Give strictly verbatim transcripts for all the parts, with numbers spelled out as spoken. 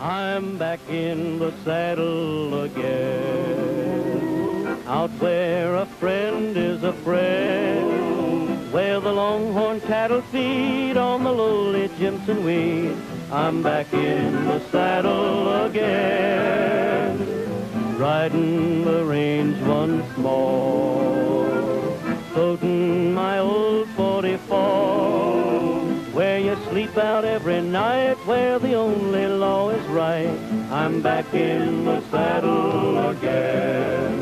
I'm back in the saddle again, out where a friend is a friend, where the longhorn cattle feed on the lowly Jimson weed. I'm back in the saddle again, riding the range once more, toting my old forty-four, where you sleep out every night, where the only law is right. I'm back in the saddle again.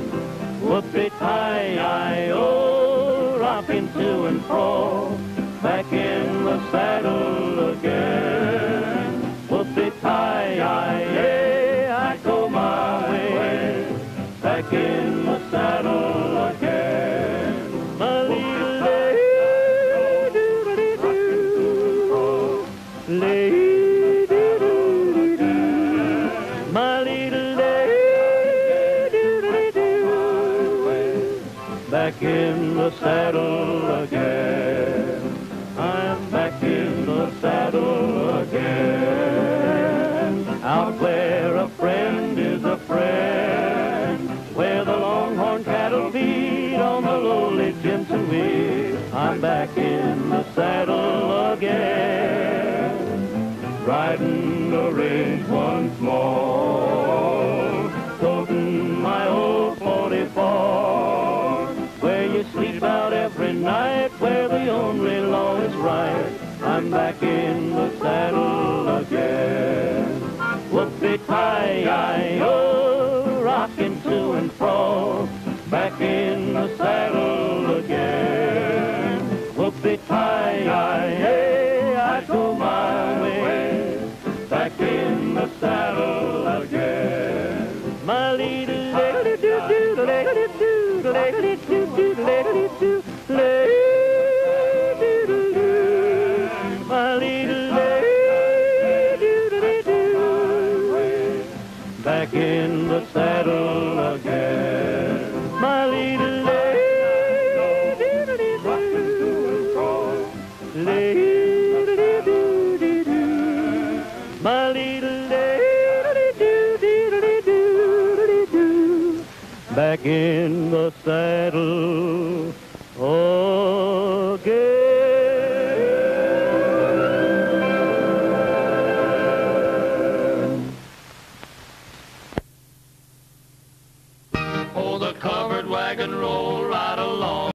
Whoopie-tie-I-O, rocking to and fro, back in the saddle again. Whoopie-tie-I-A, I go my way, back in the saddle again. My little lady, my little lady, back in the saddle again. I'm back in the saddle again, out where a friend is a friend, where the longhorn cattle feed on the lowly Jimson weed. I'm back in the saddle again, riding the range once more, toting my old forty-four, where you sleep out every night, where the only law is right. I'm back in the saddle again. Whoopie-tie-I-O, rocking to and fro, back in the saddle again. Whoopie-tie-I-A, I go my way, back in the saddle again. My little lady do do do lady do do lady do do lady do lady do do, my little lady do do do, back in the saddle again. My little lady do do do, lady do do do, my little lady do do do do, back in the saddle